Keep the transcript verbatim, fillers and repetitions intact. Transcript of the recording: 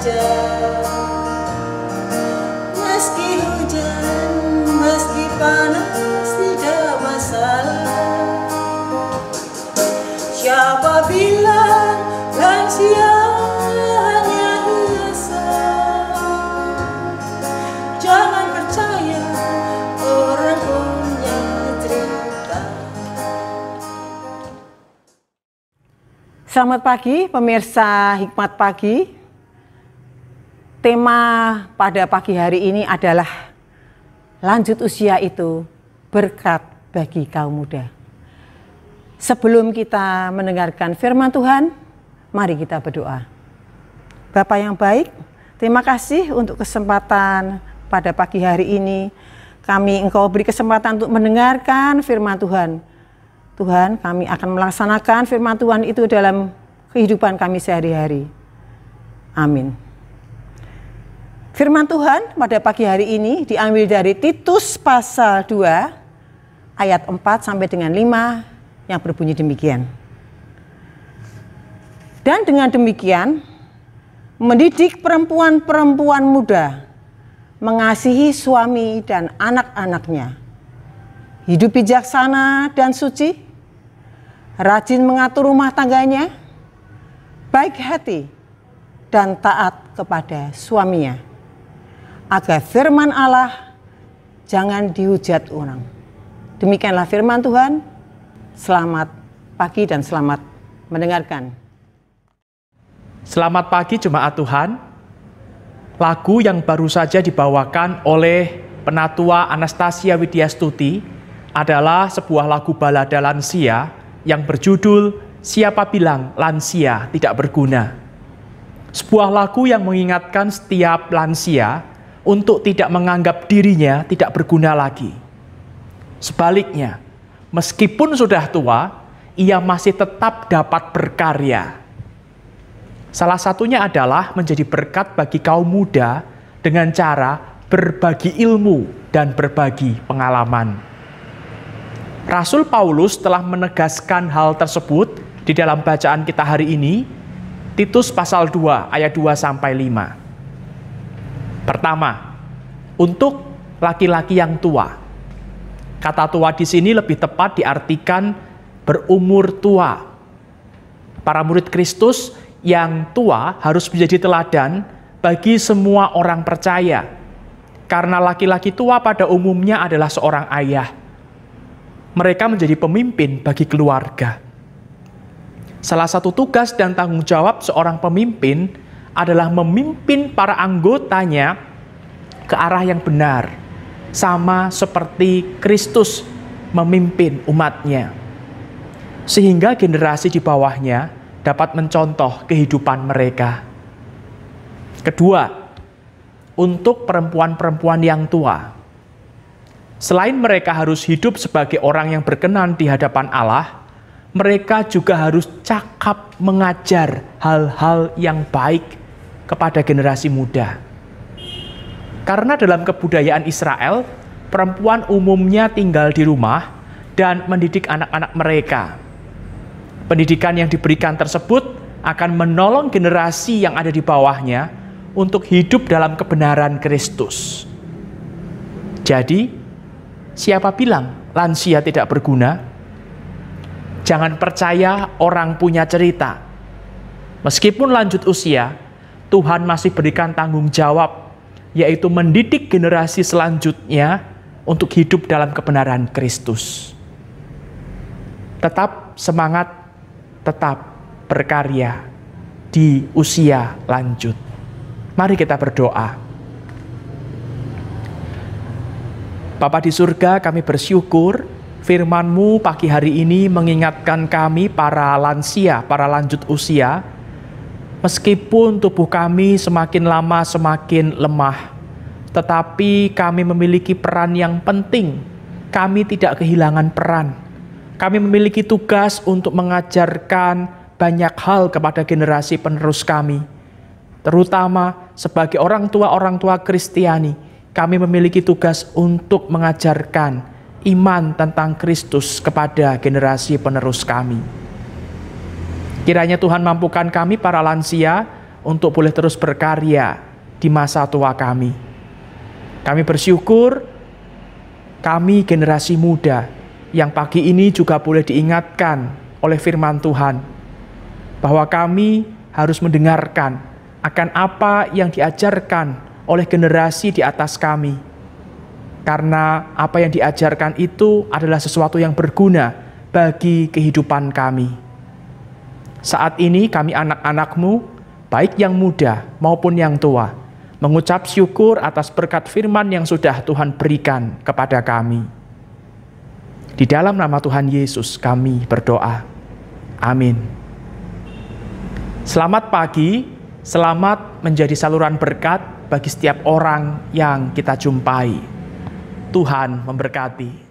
saja. Meski hujan, meski panas, tidak masalah. Siapa bilang lansia hanya biasa? Jangan percaya orang punya cerita. Selamat pagi pemirsa Hikmat Pagi. Tema pada pagi hari ini adalah lanjut usia itu berkat bagi kaum muda. Sebelum kita mendengarkan firman Tuhan, mari kita berdoa. Bapa yang baik, terima kasih untuk kesempatan pada pagi hari ini. Kami Engkau beri kesempatan untuk mendengarkan firman Tuhan. Tuhan, kami akan melaksanakan firman Tuhan itu dalam kehidupan kami sehari-hari. Amin. Firman Tuhan pada pagi hari ini diambil dari Titus pasal dua ayat empat sampai dengan lima yang berbunyi demikian. Dan dengan demikian mendidik perempuan-perempuan muda mengasihi suami dan anak-anaknya, hidup bijaksana dan suci, rajin mengatur rumah tangganya, baik hati dan taat kepada suaminya, agar firman Allah jangan dihujat orang. Demikianlah firman Tuhan. Selamat pagi dan selamat mendengarkan. Selamat pagi jemaat Tuhan. Lagu yang baru saja dibawakan oleh Penatua Anastasia Widyastuti adalah sebuah lagu balada lansia yang berjudul Siapa Bilang Lansia Tidak Berguna. Sebuah lagu yang mengingatkan setiap lansia untuk tidak menganggap dirinya tidak berguna lagi. Sebaliknya, meskipun sudah tua, ia masih tetap dapat berkarya. Salah satunya adalah menjadi berkat bagi kaum muda dengan cara berbagi ilmu dan berbagi pengalaman. Rasul Paulus telah menegaskan hal tersebut di dalam bacaan kita hari ini, Titus pasal dua ayat dua sampai lima. Pertama, untuk laki-laki yang tua. Kata tua di sini lebih tepat diartikan berumur tua. Para murid Kristus yang tua harus menjadi teladan bagi semua orang percaya. Karena laki-laki tua pada umumnya adalah seorang ayah. Mereka menjadi pemimpin bagi keluarga. Salah satu tugas dan tanggung jawab seorang pemimpin adalah memimpin para anggotanya ke arah yang benar, sama seperti Kristus memimpin umatnya, sehingga generasi di bawahnya dapat mencontoh kehidupan mereka. Kedua, untuk perempuan-perempuan yang tua, selain mereka harus hidup sebagai orang yang berkenan di hadapan Allah, mereka juga harus cakap mengajar hal-hal yang baik kepada generasi muda. Karena dalam kebudayaan Israel, perempuan umumnya tinggal di rumah dan mendidik anak-anak mereka. Pendidikan yang diberikan tersebut akan menolong generasi yang ada di bawahnya untuk hidup dalam kebenaran Kristus. Jadi, siapa bilang lansia tidak berguna? Jangan percaya orang punya cerita. Meskipun lanjut usia, Tuhan masih berikan tanggung jawab, yaitu mendidik generasi selanjutnya untuk hidup dalam kebenaran Kristus. Tetap semangat, tetap berkarya di usia lanjut. Mari kita berdoa. Bapa di surga, kami bersyukur firman-Mu pagi hari ini mengingatkan kami para lansia, para lanjut usia, meskipun tubuh kami semakin lama semakin lemah, tetapi kami memiliki peran yang penting. Kami tidak kehilangan peran. Kami memiliki tugas untuk mengajarkan banyak hal kepada generasi penerus kami. Terutama sebagai orang tua-orang tua Kristiani, kami memiliki tugas untuk mengajarkan iman tentang Kristus kepada generasi penerus kami. Kiranya Tuhan mampukan kami para lansia untuk boleh terus berkarya di masa tua kami. Kami bersyukur kami generasi muda yang pagi ini juga boleh diingatkan oleh firman Tuhan bahwa kami harus mendengarkan akan apa yang diajarkan oleh generasi di atas kami. Karena apa yang diajarkan itu adalah sesuatu yang berguna bagi kehidupan kami. Saat ini kami anak-anakmu, baik yang muda maupun yang tua, mengucap syukur atas berkat firman yang sudah Tuhan berikan kepada kami. Di dalam nama Tuhan Yesus kami berdoa. Amin. Selamat pagi, selamat menjadi saluran berkat bagi setiap orang yang kita jumpai. Tuhan memberkati.